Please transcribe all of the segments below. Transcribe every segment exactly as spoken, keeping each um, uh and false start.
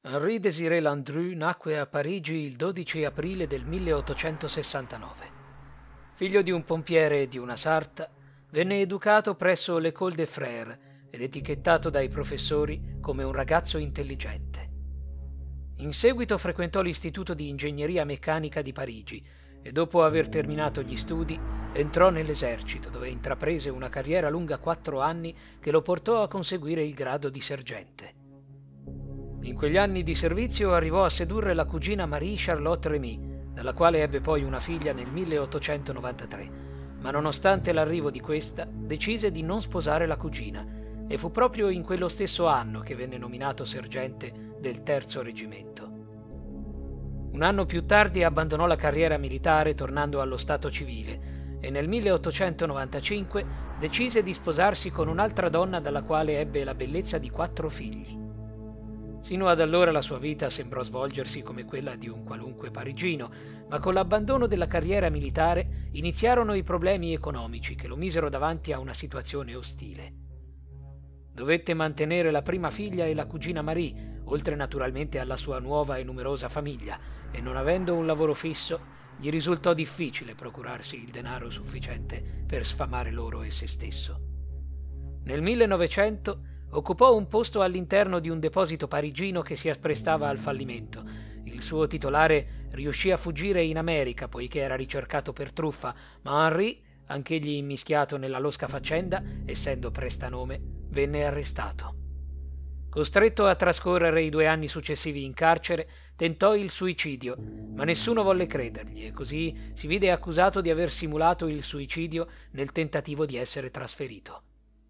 Henri Désiré Landru nacque a Parigi il dodici aprile del milleottocentosessantanove. Figlio di un pompiere e di una sarta, venne educato presso l'École des Frères ed etichettato dai professori come un ragazzo intelligente. In seguito frequentò l'Istituto di Ingegneria Meccanica di Parigi e dopo aver terminato gli studi entrò nell'esercito, dove intraprese una carriera lunga quattro anni che lo portò a conseguire il grado di sergente. In quegli anni di servizio arrivò a sedurre la cugina Marie-Charlotte Rémy, dalla quale ebbe poi una figlia nel milleottocentonovantatré, ma nonostante l'arrivo di questa decise di non sposare la cugina e fu proprio in quello stesso anno che venne nominato sergente del terzo reggimento. Un anno più tardi abbandonò la carriera militare tornando allo stato civile e nel milleottocentonovantacinque decise di sposarsi con un'altra donna dalla quale ebbe la bellezza di quattro figli. Sino ad allora la sua vita sembrò svolgersi come quella di un qualunque parigino, ma con l'abbandono della carriera militare iniziarono i problemi economici che lo misero davanti a una situazione ostile. Dovette mantenere la prima figlia e la cugina Marie, oltre naturalmente alla sua nuova e numerosa famiglia, e non avendo un lavoro fisso, gli risultò difficile procurarsi il denaro sufficiente per sfamare loro e se stesso. Nel millenovecento occupò un posto all'interno di un deposito parigino che si apprestava al fallimento. Il suo titolare riuscì a fuggire in America poiché era ricercato per truffa, ma Henri, anch'egli immischiato nella losca faccenda, essendo prestanome, venne arrestato. Costretto a trascorrere i due anni successivi in carcere, tentò il suicidio, ma nessuno volle credergli e così si vide accusato di aver simulato il suicidio nel tentativo di essere trasferito.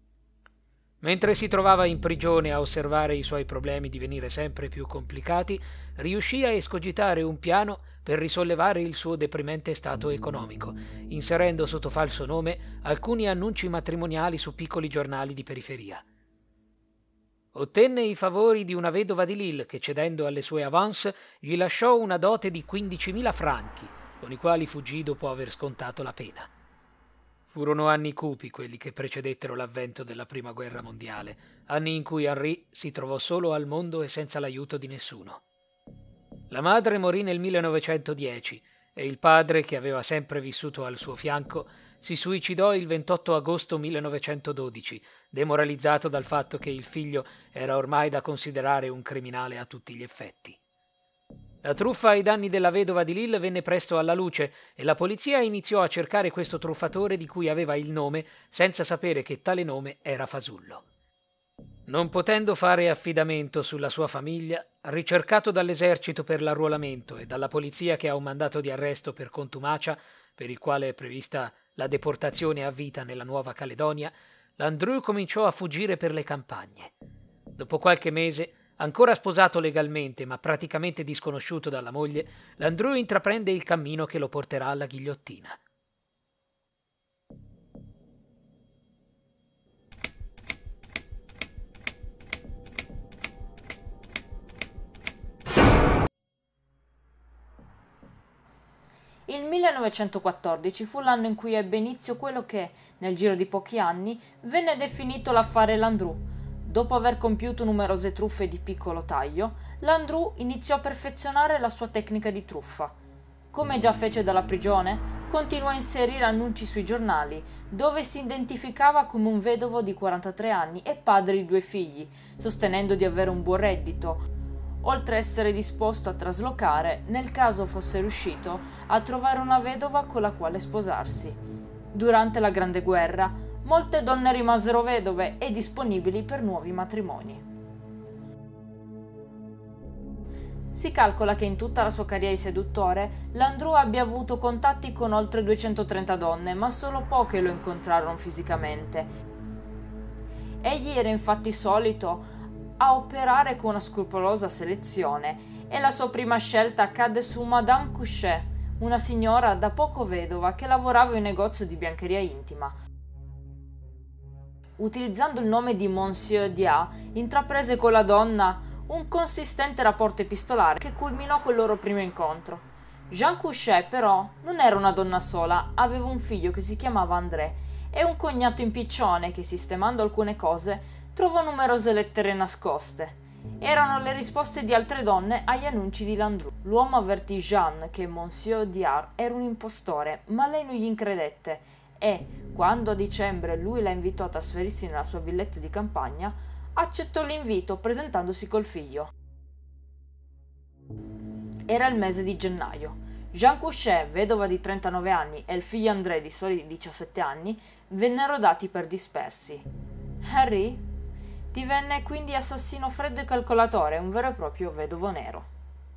Mentre si trovava in prigione a osservare i suoi problemi divenire sempre più complicati, riuscì a escogitare un piano per risollevare il suo deprimente stato economico, inserendo sotto falso nome alcuni annunci matrimoniali su piccoli giornali di periferia. Ottenne i favori di una vedova di Lille che, cedendo alle sue avance, gli lasciò una dote di quindicimila franchi, con i quali fuggì dopo aver scontato la pena. Furono anni cupi quelli che precedettero l'avvento della Prima Guerra Mondiale, anni in cui Henri si trovò solo al mondo e senza l'aiuto di nessuno. La madre morì nel millenovecentodieci e il padre, che aveva sempre vissuto al suo fianco, si suicidò il ventotto agosto millenovecentododici, demoralizzato dal fatto che il figlio era ormai da considerare un criminale a tutti gli effetti. La truffa ai danni della vedova di Lille venne presto alla luce e la polizia iniziò a cercare questo truffatore di cui aveva il nome, senza sapere che tale nome era fasullo. Non potendo fare affidamento sulla sua famiglia, ricercato dall'esercito per l'arruolamento e dalla polizia che ha un mandato di arresto per contumacia, per il quale è prevista la deportazione a vita nella Nuova Caledonia, Landru cominciò a fuggire per le campagne. Dopo qualche mese, ancora sposato legalmente ma praticamente disconosciuto dalla moglie, Landru intraprende il cammino che lo porterà alla ghigliottina. Il millenovecentoquattordici fu l'anno in cui ebbe inizio quello che, nel giro di pochi anni, venne definito l'affare Landru. Dopo aver compiuto numerose truffe di piccolo taglio, Landru iniziò a perfezionare la sua tecnica di truffa. Come già fece dalla prigione, continuò a inserire annunci sui giornali, dove si identificava come un vedovo di quarantatré anni e padre di due figli, sostenendo di avere un buon reddito, oltre a essere disposto a traslocare nel caso fosse riuscito a trovare una vedova con la quale sposarsi. Durante la Grande Guerra, molte donne rimasero vedove e disponibili per nuovi matrimoni. Si calcola che in tutta la sua carriera di seduttore, Landru abbia avuto contatti con oltre duecentotrenta donne, ma solo poche lo incontrarono fisicamente. Egli era infatti solito a operare con una scrupolosa selezione e la sua prima scelta cadde su Madame Couchet, una signora da poco vedova che lavorava in un negozio di biancheria intima. Utilizzando il nome di Monsieur Dia, intraprese con la donna un consistente rapporto epistolare che culminò col loro primo incontro. Jean Couchet, però, non era una donna sola, aveva un figlio che si chiamava André e un cognato impiccione che, sistemando alcune cose, trovò numerose lettere nascoste. Erano le risposte di altre donne agli annunci di Landru. L'uomo avvertì Jeanne che Monsieur Diard era un impostore, ma lei non gli credette e, quando a dicembre lui la invitò a trasferirsi nella sua villetta di campagna, accettò l'invito presentandosi col figlio. Era il mese di gennaio. Jeanne Couchet, vedova di trentanove anni, e il figlio André di soli diciassette anni vennero dati per dispersi. Henry divenne quindi assassino freddo e calcolatore, un vero e proprio vedovo nero.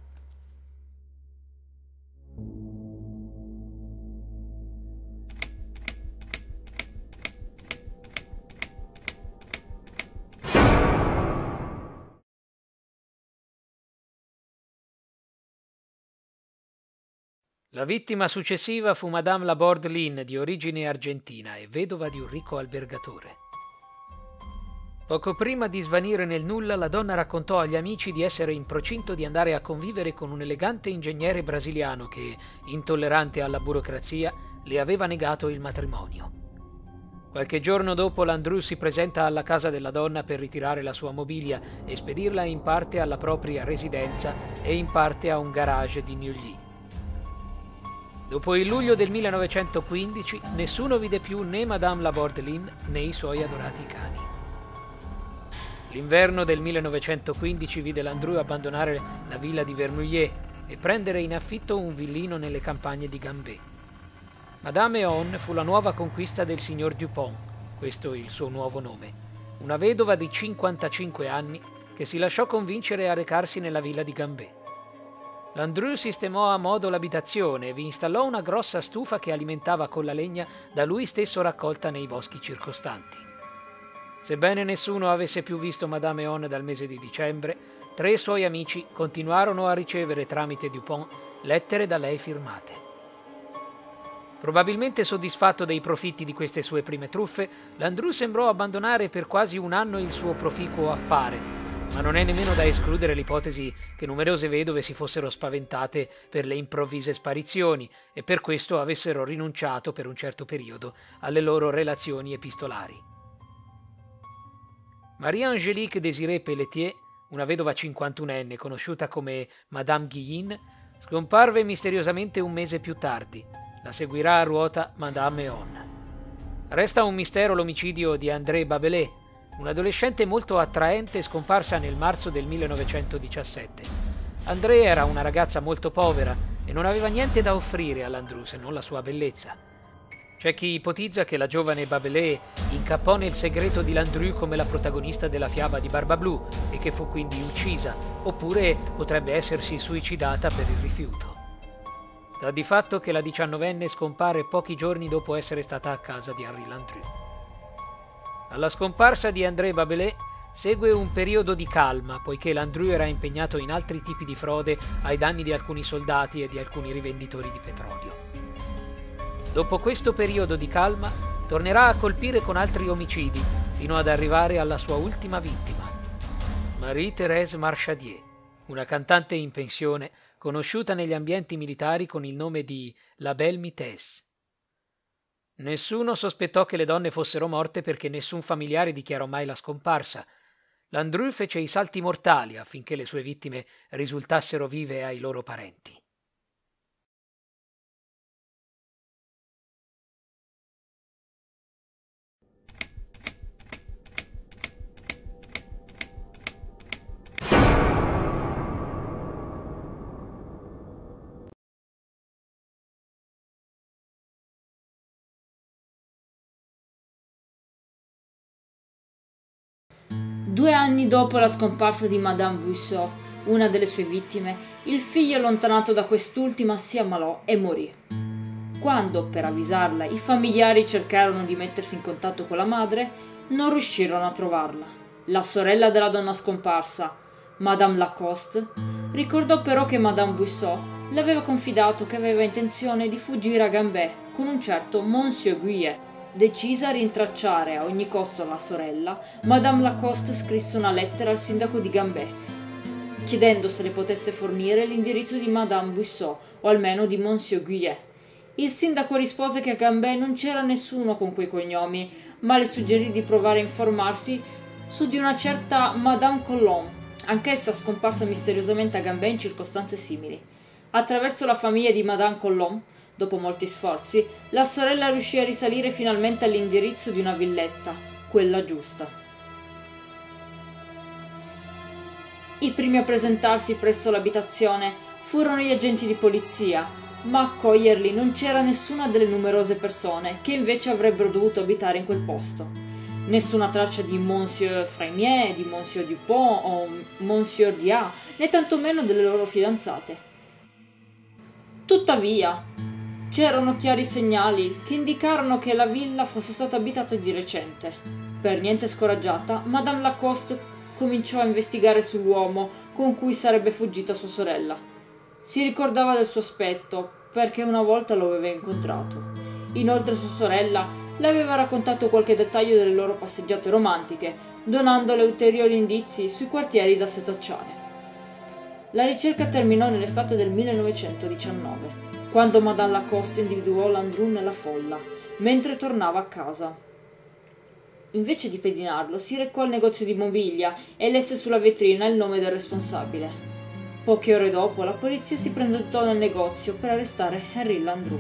La vittima successiva fu Madame Laborde Lynn, di origine argentina e vedova di un ricco albergatore. Poco prima di svanire nel nulla, la donna raccontò agli amici di essere in procinto di andare a convivere con un elegante ingegnere brasiliano che, intollerante alla burocrazia, le aveva negato il matrimonio. Qualche giorno dopo, Landru si presenta alla casa della donna per ritirare la sua mobilia e spedirla in parte alla propria residenza e in parte a un garage di Neuilly. Dopo il luglio del millenovecentoquindici, nessuno vide più né Madame Laborde Lynn né i suoi adorati cani. L'inverno del millenovecentoquindici vide Landru abbandonare la villa di Vernouillet e prendere in affitto un villino nelle campagne di Gambé. Madame Eon fu la nuova conquista del signor Dupont, questo il suo nuovo nome, una vedova di cinquantacinque anni che si lasciò convincere a recarsi nella villa di Gambé. Landru sistemò a modo l'abitazione e vi installò una grossa stufa che alimentava con la legna da lui stesso raccolta nei boschi circostanti. Sebbene nessuno avesse più visto Madame Eon dal mese di dicembre, tre suoi amici continuarono a ricevere tramite Dupont lettere da lei firmate. Probabilmente soddisfatto dei profitti di queste sue prime truffe, Landru sembrò abbandonare per quasi un anno il suo proficuo affare, ma non è nemmeno da escludere l'ipotesi che numerose vedove si fossero spaventate per le improvvise sparizioni e per questo avessero rinunciato per un certo periodo alle loro relazioni epistolari. Marie-Angélique Désirée Pelletier, una vedova cinquantunenne conosciuta come Madame Guillin, scomparve misteriosamente un mese più tardi. La seguirà a ruota Madame Eon. Resta un mistero l'omicidio di André Babelet, un adolescente molto attraente scomparsa nel marzo del millenovecentodiciassette. André era una ragazza molto povera e non aveva niente da offrire a Landru se non la sua bellezza. C'è chi ipotizza che la giovane Babelet incappò nel segreto di Landru come la protagonista della fiaba di Barbablù e che fu quindi uccisa, oppure potrebbe essersi suicidata per il rifiuto. Sta di fatto che la diciannovenne scompare pochi giorni dopo essere stata a casa di Henri Landru. Alla scomparsa di André Babelet segue un periodo di calma, poiché Landru era impegnato in altri tipi di frode ai danni di alcuni soldati e di alcuni rivenditori di petrolio. Dopo questo periodo di calma, tornerà a colpire con altri omicidi, fino ad arrivare alla sua ultima vittima, Marie-Thérèse Marchadier, una cantante in pensione conosciuta negli ambienti militari con il nome di La Belle Mitesse. Nessuno sospettò che le donne fossero morte perché nessun familiare dichiarò mai la scomparsa. Landru fece i salti mortali affinché le sue vittime risultassero vive ai loro parenti. Due anni dopo la scomparsa di Madame Buisson, una delle sue vittime, il figlio allontanato da quest'ultima si ammalò e morì. Quando, per avvisarla, i familiari cercarono di mettersi in contatto con la madre, non riuscirono a trovarla. La sorella della donna scomparsa, Madame Lacoste, ricordò però che Madame Buisson le aveva confidato che aveva intenzione di fuggire a Gambé con un certo Monsieur Guyet. Decisa a rintracciare a ogni costo la sorella, Madame Lacoste scrisse una lettera al sindaco di Gambé, chiedendo se le potesse fornire l'indirizzo di Madame Buisson o almeno di Monsieur Guyet. Il sindaco rispose che a Gambé non c'era nessuno con quei cognomi, ma le suggerì di provare a informarsi su di una certa Madame Colomb, anch'essa scomparsa misteriosamente a Gambè in circostanze simili. Attraverso la famiglia di Madame Colomb, dopo molti sforzi, la sorella riuscì a risalire finalmente all'indirizzo di una villetta, quella giusta. I primi a presentarsi presso l'abitazione furono gli agenti di polizia, ma a accoglierli non c'era nessuna delle numerose persone che invece avrebbero dovuto abitare in quel posto. Nessuna traccia di Monsieur Frémier, di Monsieur Dupont o Monsieur Dia, né tantomeno delle loro fidanzate. Tuttavia, c'erano chiari segnali che indicarono che la villa fosse stata abitata di recente. Per niente scoraggiata, Madame Lacoste cominciò a investigare sull'uomo con cui sarebbe fuggita sua sorella. Si ricordava del suo aspetto, perché una volta lo aveva incontrato. Inoltre sua sorella le aveva raccontato qualche dettaglio delle loro passeggiate romantiche, donandole ulteriori indizi sui quartieri da setacciare. La ricerca terminò nell'estate del millenovecentodiciannove, quando Madame Lacoste individuò Landru nella folla, mentre tornava a casa. Invece di pedinarlo, si recò al negozio di mobilia e lesse sulla vetrina il nome del responsabile. Poche ore dopo, la polizia si presentò nel negozio per arrestare Henri Landru.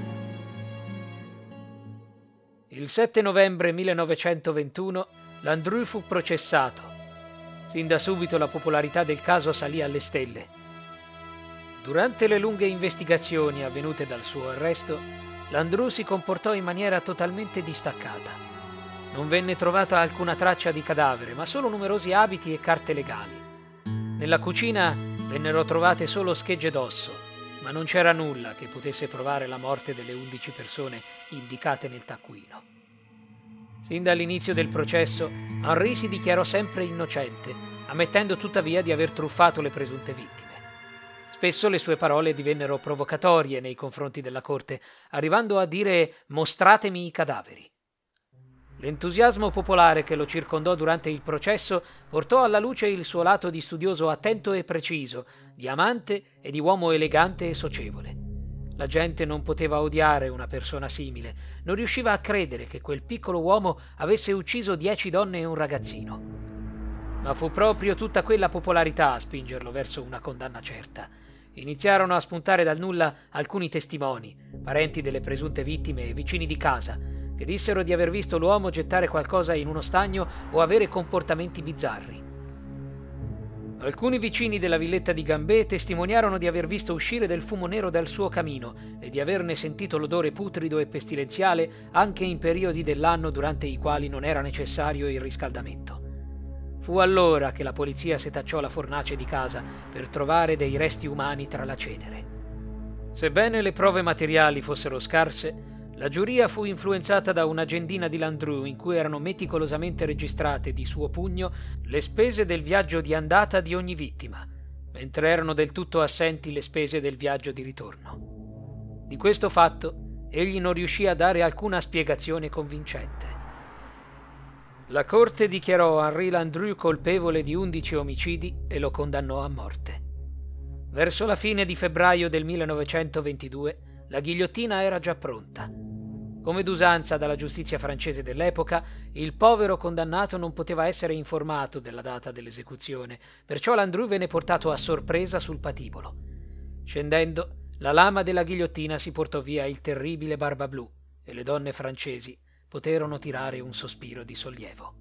Il sette novembre millenovecentoventuno Landru fu processato. Sin da subito la popolarità del caso salì alle stelle. Durante le lunghe investigazioni avvenute dal suo arresto, Landru si comportò in maniera totalmente distaccata. Non venne trovata alcuna traccia di cadavere, ma solo numerosi abiti e carte legali. Nella cucina vennero trovate solo schegge d'osso, ma non c'era nulla che potesse provare la morte delle undici persone indicate nel taccuino. Sin dall'inizio del processo, Henri si dichiarò sempre innocente, ammettendo tuttavia di aver truffato le presunte vittime. Spesso le sue parole divennero provocatorie nei confronti della corte, arrivando a dire «mostratemi i cadaveri». L'entusiasmo popolare che lo circondò durante il processo portò alla luce il suo lato di studioso attento e preciso, di amante e di uomo elegante e socievole. La gente non poteva odiare una persona simile, non riusciva a credere che quel piccolo uomo avesse ucciso dieci donne e un ragazzino. Ma fu proprio tutta quella popolarità a spingerlo verso una condanna certa. Iniziarono a spuntare dal nulla alcuni testimoni, parenti delle presunte vittime e vicini di casa, che dissero di aver visto l'uomo gettare qualcosa in uno stagno o avere comportamenti bizzarri. Alcuni vicini della villetta di Gambè testimoniarono di aver visto uscire del fumo nero dal suo camino e di averne sentito l'odore putrido e pestilenziale anche in periodi dell'anno durante i quali non era necessario il riscaldamento. Fu allora che la polizia setacciò la fornace di casa per trovare dei resti umani tra la cenere. Sebbene le prove materiali fossero scarse, la giuria fu influenzata da un'agendina di Landru in cui erano meticolosamente registrate di suo pugno le spese del viaggio di andata di ogni vittima, mentre erano del tutto assenti le spese del viaggio di ritorno. Di questo fatto egli non riuscì a dare alcuna spiegazione convincente. La corte dichiarò Henri Landru colpevole di undici omicidi e lo condannò a morte. Verso la fine di febbraio del millenovecentoventidue la ghigliottina era già pronta. Come d'usanza dalla giustizia francese dell'epoca, il povero condannato non poteva essere informato della data dell'esecuzione, perciò Landru venne portato a sorpresa sul patibolo. Scendendo, la lama della ghigliottina si portò via il terribile Barbablù e le donne francesi poterono tirare un sospiro di sollievo.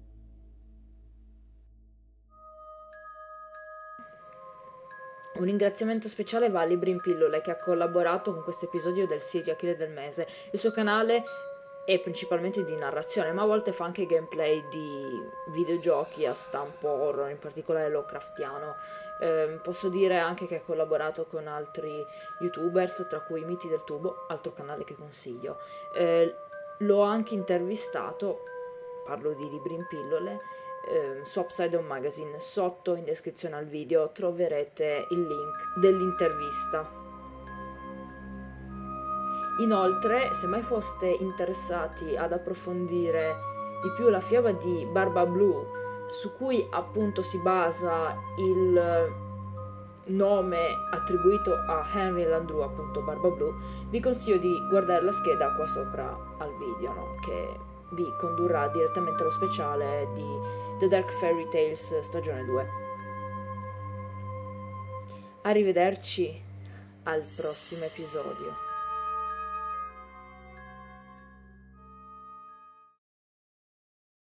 Un ringraziamento speciale va a Libri in Pillole, che ha collaborato con questo episodio del Serial Killer del mese. Il suo canale è principalmente di narrazione, ma a volte fa anche gameplay di videogiochi a stampo horror, in particolare Lovecraftiano. Eh, posso dire anche che ha collaborato con altri youtubers, tra cui Miti del Tubo, altro canale che consiglio. Eh, l'ho anche intervistato, parlo di Libri in Pillole, su Upside Down Magazine. Sotto in descrizione al video troverete il link dell'intervista. Inoltre, se mai foste interessati ad approfondire di più la fiaba di Barbablù, su cui appunto si basa il nome attribuito a Henri Landru, appunto Barbablù, vi consiglio di guardare la scheda qua sopra al video, no? Che vi condurrà direttamente allo speciale di The Dark Fairy Tales stagione due. Arrivederci al prossimo episodio.